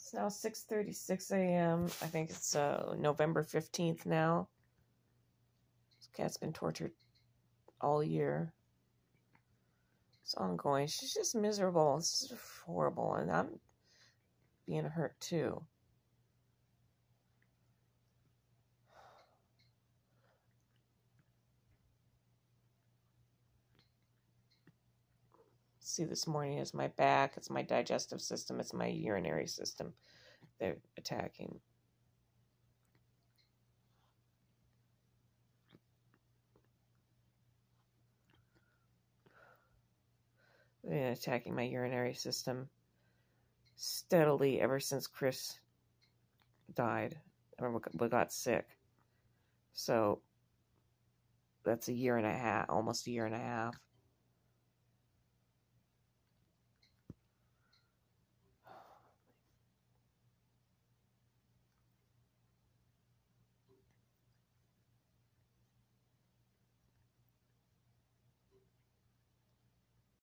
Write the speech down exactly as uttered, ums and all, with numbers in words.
It's now six thirty-six a m I think it's uh, November fifteenth now. This cat's been tortured all year. It's ongoing. She's just miserable. This is horrible. And I'm being hurt too. See, this morning is my back, it's my digestive system, it's my urinary system they're attacking. They've been attacking my urinary system steadily ever since Chris died, or we got sick. So that's a year and a half, almost a year and a half.